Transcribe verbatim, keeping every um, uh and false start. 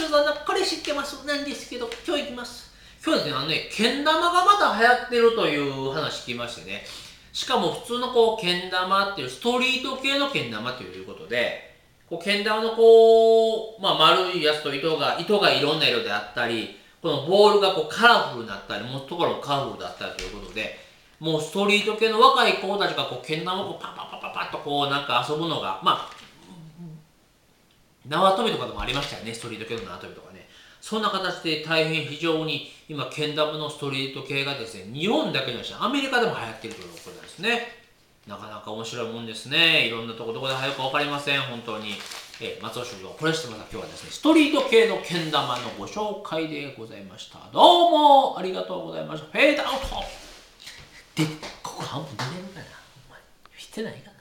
ょっとこれ知ってますなんですけど、今日行きます。今日ですね、あのね、けん玉がまだ流行ってるという話聞きましてね。しかも普通のこう、けん玉っていう、ストリート系のけん玉ということで、こう、けん玉のこう、まあ丸いやつと糸が、糸がいろんな色であったり、このボールがこうカラフルになったり、持つところもカラフルだったりということで、もうストリート系の若い子たちがこう、けん玉をこうパパパパパッとこう、なんか遊ぶのが、まあ、縄跳びとかでもありましたよね、ストリート系の縄跳びとかね。そんな形で大変非常に今、けん玉のストリート系がですね、日本だけじゃなくてアメリカでも流行っているということですね。なかなか面白いもんですね。いろんなとこどこで流行るか分かりません、本当に。えー、松尾修造、これしてまた今日はですね、ストリート系のけん玉のご紹介でございました。どうもありがとうございました。フェードアウトで、ここ半分出れるかなお前、見てないかな